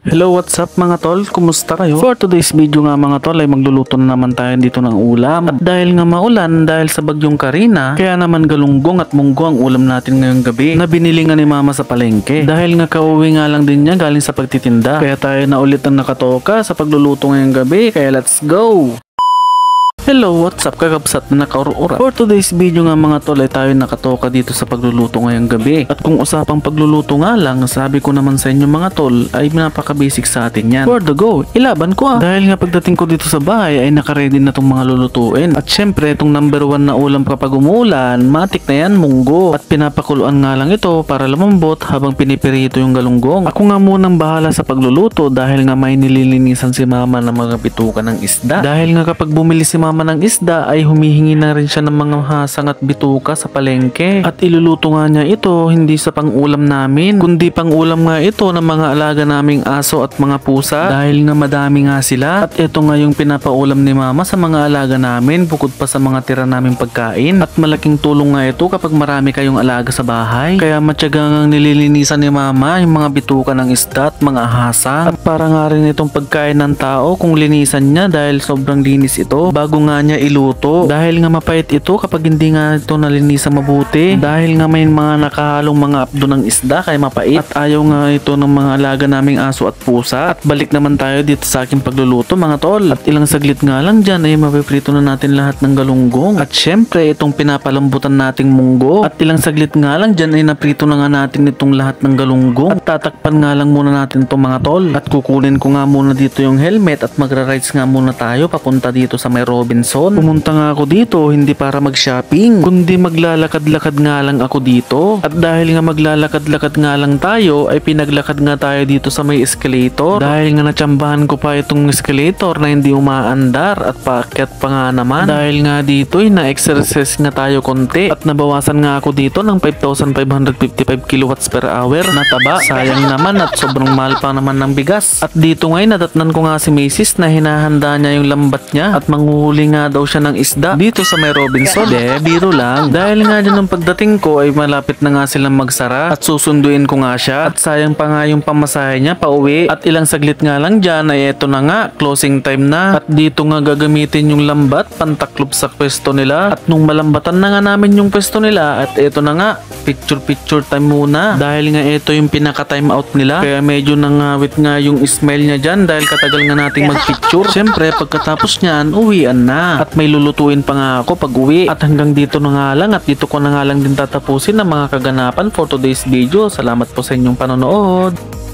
Hello, what's up mga tol? Kumusta kayo? For today's video nga mga tol ay magluluto na naman tayo dito ng ulam. At dahil nga maulan dahil sa bagyong Karina, kaya naman galunggong at munggo ang ulam natin ngayong gabi na binili nga ni mama sa palengke. Dahil nga kauwi nga lang din niya galing sa pagtitinda. Kaya tayo na ulit ang nakatoka sa pagluluto ngayong gabi. Kaya let's go! Hello, what's up kakabsat na nakaurura? For today's video nga mga tol ay tayo nakatoka dito sa pagluluto ngayong gabi. At kung usapang pagluluto nga lang, sabi ko naman sa inyo mga tol ay napaka-basic sa atin yan. For the go, ilaban ko Dahil nga pagdating ko dito sa bahay ay nakaready na tong mga lulutuin. At syempre itong number 1 na ulam kapag umulan, matik na yan, munggo. At pinapakuluan nga lang ito para lumambot habang pinipirito yung galunggong. Ako nga munang bahala sa pagluluto dahil nga may nililinisan si mama ng mga bituka ng isda. Dahil nga kapag bumili si mama ng isda ay humihingi na rin siya ng mga hasang at bituka sa palengke. At iluluto nga niya ito hindi sa pang-ulam namin, kundi pang-ulam nga ito ng mga alaga naming aso at mga pusa dahil nga madami nga sila. At ito nga yung pinapaulam ni mama sa mga alaga namin bukod pa sa mga tira naming pagkain. At malaking tulong nga ito kapag marami kayong alaga sa bahay. Kaya matyaga nga nililinisan ni mama yung mga bituka ng isda at mga hasang. At para nga rin itong pagkain ng tao kung linisan niya dahil sobrang linis ito bago nga niya iluto. Dahil nga mapait ito kapag hindi nga ito nalinisan mabuti. Dahil nga may mga nakahalong mga apdo ng isda kaya mapait. At ayaw nga ito ng mga alaga naming aso at pusa. At balik naman tayo dito sa aking pagluluto mga tol. At ilang saglit nga lang dyan ay mapiprito na natin lahat ng galunggong. At syempre itong pinapalambutan nating munggo. At ilang saglit nga lang dyan ay naprito na nga natin itong lahat ng galunggong. At tatakpan nga lang muna natin itong mga tol. At kukunin ko nga muna dito yung helmet at magra-rides nga muna tayo papunta dito sa may Robinson. Pumunta nga ako dito hindi para mag-shopping kundi maglalakad-lakad nga lang ako dito. At dahil nga maglalakad-lakad nga lang tayo ay pinaglakad nga tayo dito sa may escalator. Dahil nga natsambahan ko pa itong escalator na hindi umaandar at paakyat pa nga naman. Dahil nga dito ay na-exercise nga tayo konti at nabawasan nga ako dito ng 5,555 kilowatts per hour na taba. Sayang naman at sobrang mahal pa naman ng bigas. At dito ngay nadatnan ko nga si Macy's na hinahanda niya yung lambat niya at manguhuli nga daw siya ng isda dito sa may Robinson. Biro lang. Dahil nga dyan ng pagdating ko ay malapit na nga silang magsara at susunduin ko nga siya at sayang pa nga yung pamasahe niya pa uwi. At ilang saglit nga lang dyan ay eto na nga closing time na at dito nga gagamitin yung lambat pantaklob sa pwesto nila. At nung malambatan na nga namin yung pwesto nila at eto na nga picture time muna dahil nga ito yung pinaka time out nila kaya medyo nangawit nga yung smile niya dyan dahil katagal nga nating magpicture. Siyempre pagkatapos niyan uwian na at may lulutuin pa nga ako pag uwi. At hanggang dito na nga lang at dito ko na nga lang din tatapusin ang mga kaganapan for today's video. Salamat po sa inyong panonood.